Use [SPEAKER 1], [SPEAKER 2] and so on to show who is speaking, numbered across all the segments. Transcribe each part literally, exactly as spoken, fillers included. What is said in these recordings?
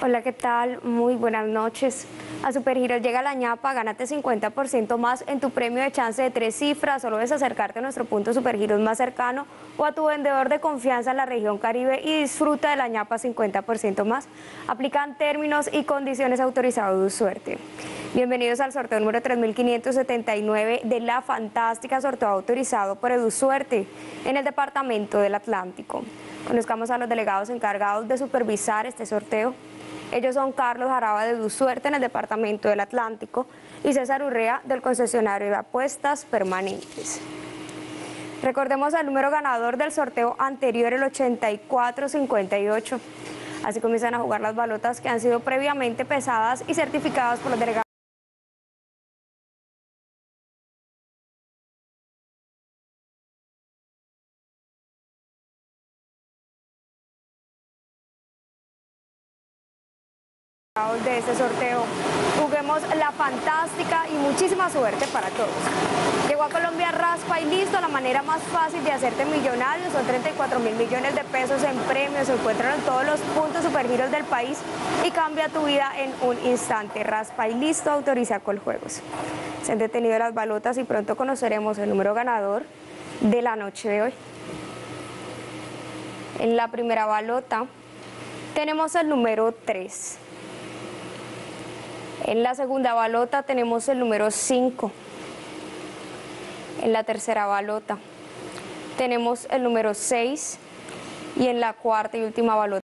[SPEAKER 1] Hola, ¿qué tal? Muy buenas noches. A Supergiros llega la ñapa, gánate cincuenta por ciento más en tu premio de chance de tres cifras. Solo debes acercarte a nuestro punto Supergiros más cercano o a tu vendedor de confianza en la región Caribe y disfruta de la ñapa cincuenta por ciento más. Aplican términos y condiciones autorizados de suerte. Bienvenidos al sorteo número tres mil quinientos setenta y nueve de la fantástica sorteo autorizado por EduSuerte en el departamento del Atlántico. Conozcamos a los delegados encargados de supervisar este sorteo. Ellos son Carlos Jaraba de EduSuerte en el departamento del Atlántico y César Urrea del concesionario de apuestas permanentes. Recordemos el número ganador del sorteo anterior, el ochenta y cuatro cincuenta y ocho. Así comienzan a jugar las balotas que han sido previamente pesadas y certificadas por los delegados. De este sorteo. Juguemos la fantástica y muchísima suerte para todos. Llegó a Colombia Raspa y Listo, la manera más fácil de hacerte millonario. Son treinta y cuatro mil millones de pesos en premios, se encuentran en todos los puntos Supergiros del país y cambia tu vida en un instante. Raspa y Listo, autoriza Coljuegos. Se han detenido las balotas y pronto conoceremos el número ganador de la noche de hoy. En la primera balota tenemos el número tres. En la segunda balota tenemos el número cinco. En la tercera balota tenemos el número seis. Y en la cuarta y última balota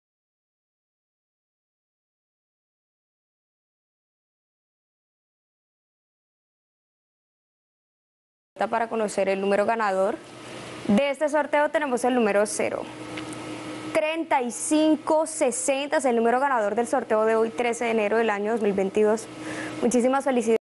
[SPEAKER 1] para conocer el número ganador de este sorteo tenemos el número cero. treinta y cinco sesenta es el número ganador del sorteo de hoy, trece de enero del año dos mil veintidós. Muchísimas felicidades.